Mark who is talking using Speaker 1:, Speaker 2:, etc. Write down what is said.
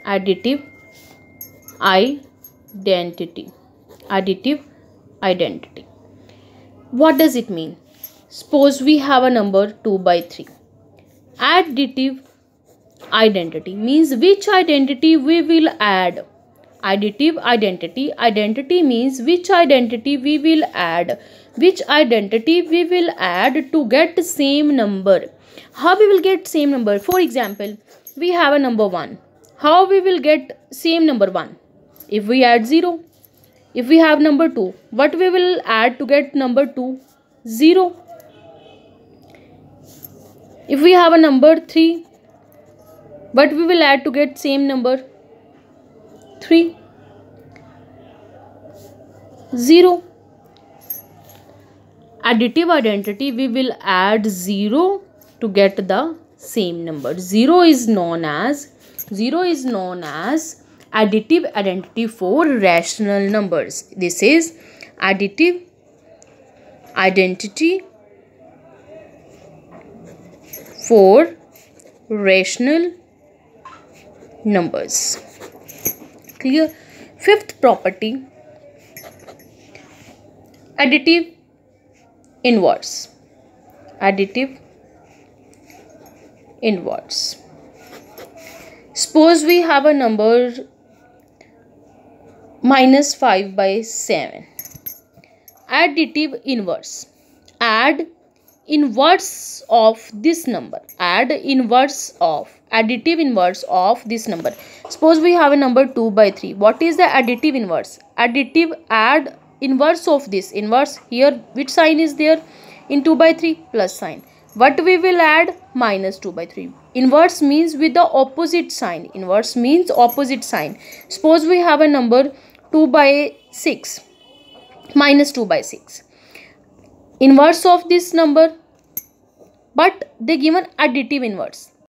Speaker 1: Additive identity. Additive identity. What does it mean? Suppose we have a number 2 by 3. Additive identity means which identity we will add. Additive identity. Identity means which identity we will add. Which identity we will add to get same number. How we will get same number? For example, we have a number 1. How we will get same number 1? If we add 0. If we have number 2, what we will add to get number 2? 0. If we have a number 3, what we will add to get same number? 3. 0. Additive identity, we will add 0 to get the same number. 0 is known as additive identity for rational numbers. This is additive identity for rational numbers. Clear? Fifth property, additive inverse. Additive inverse. Suppose we have a number -5 by 7. Additive inverse. Add inverse of this number. Add inverse of. Additive inverse of this number. Suppose we have a number 2 by 3. What is the additive inverse? Additive add inverse of this. Inverse here, which sign is there in 2 by 3? Plus sign. What we will add? -2 by 3. Inverse means with the opposite sign. Inverse means opposite sign. Suppose we have a number 2 by 6. -2 by 6. Inverse of this number, but they given additive inverse.